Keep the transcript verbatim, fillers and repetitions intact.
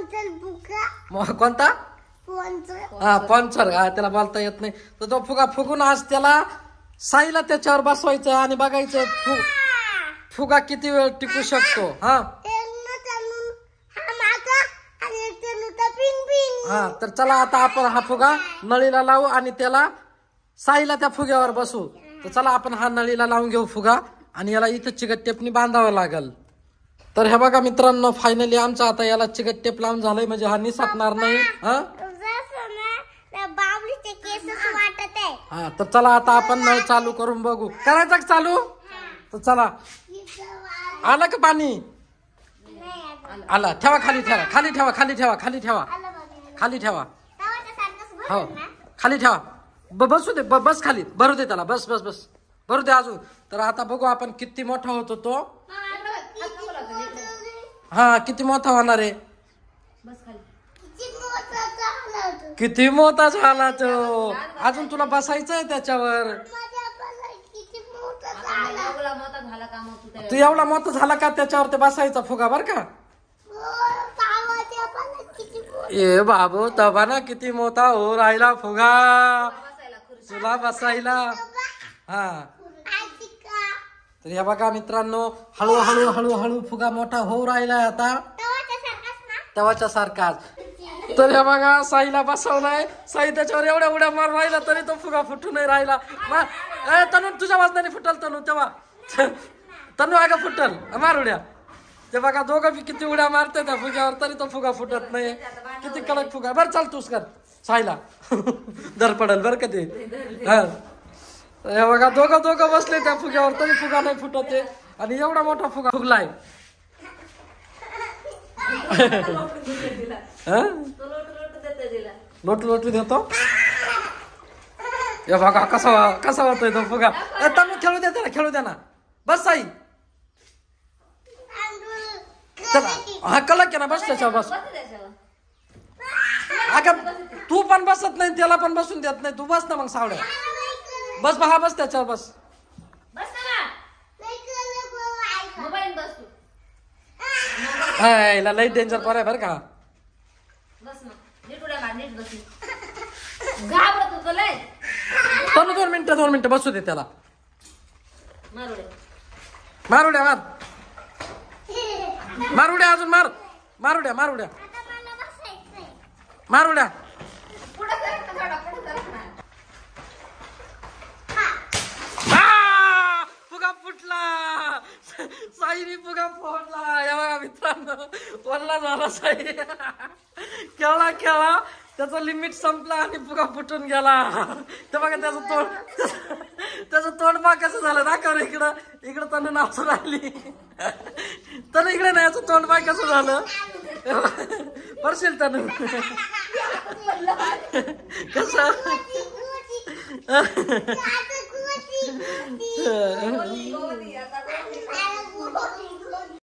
कोणता हा पंचर हा त्याला बोलता येत नाही तर तो फुगा फुगून आज त्याला साईला त्याच्यावर बसवायचं आणि बघायचं फु फुगा किती वेळ टिकू शकतो. हा हा तर चला आता आपण हा फुगा नळीला लावू आणि त्याला साईला त्या फुग्यावर बसू. तर चला आपण हा नळीला लावून घेऊ फुगा आणि याला इथं चिकट टेपनी बांधावं लागल. तर हे बघा मित्रांनो फायनली आमचा आता याला चिकट टेप लावून झालंय म्हणजे हा निसटणार नाही. हा हा तर चला आता आपण नळ चालू करून बघू. करायचं का चालू? तर चला आलं का पाणी? आला. ठेवा खाली ठेवा खाली ठेवा खाली ठेवा खाली ठेवा खाली ठेवा हो खाली ठेवा. बसू दे बस खाली भरू दे त्याला बस बस बस भरू दे अजून. तर आता बघू आपण किती मोठा होतो तो. हा किती मोठा होणार आहे? किती मोठा झाला तो. अजून तुला बसायचं आहे त्याच्यावर. तू एवढा मोठा झाला का त्याच्यावर ते बसायचा फुगा बर का. ए बाबू तबा ना किती मोठा हो राहिला फुगा तुला बसायला. हा तर हे बघा मित्रांनो हळूहळू हळूहळू फुगा मोठा होऊ राहिलाय आता तेव्हाच्या सारखाच. तर हे बघा साईला बसवलाय. साई त्याच्यावर एवढ्या उड्या मार राहिला तरी तो फुगा फुटू नाही राहिला. तनु तुझ्या वाजनाने फुटल तनु तेव्हा तनु आहे का फुटल मार उड्या. ते बघा दोघं बी किती उड्या मारते त्या फुग्यावर तरी तो फुगा फुटत नाही. किती कडक फुगा. बरं चाल तूच कर साईला दर पडल बर का ते. हा हे बघा दोघं दोघं बसले त्या फुग्यावर तरी फुगा नाही फुटत आहे आणि एवढा मोठा फुगा फुगलाय. लोटू लोटू देतो. हे बघा कसा कसा होतोय तो फुगा. तनु खेळू दे त्याला खेळू द्या ना. बस साई चला हा कलक आहे ना बस त्याच्यावर बस. अगं तू पण बसत नाही त्याला पण बसून देत नाही. तू बस ना मग सावड्या बस हा बस त्याच्यावर बस. हा लई डेंजर पर आहे बर का. तनु दोन मिनिटं दोन मिनिटं बसू दे त्याला. मारुड्या मार मारुड्या अजून मार मारुड्या मारुड्या मारुड्या. फुगा फुटला. साईनी फुगा फोडला. या बघा मित्रांनो वल्ला झाला साई. खेळला खेळला त्याचं लिमिट संपला आणि फुगा फुटून गेला. ते बघा त्याचं तोंड त्याचं तोंड बघ कसं झालं. दाखव इकडं इकडं तनु नाचून राहिली. तनु इकडे नाही याचं तोंड बघ कसं झालं. बरशील तनु कसं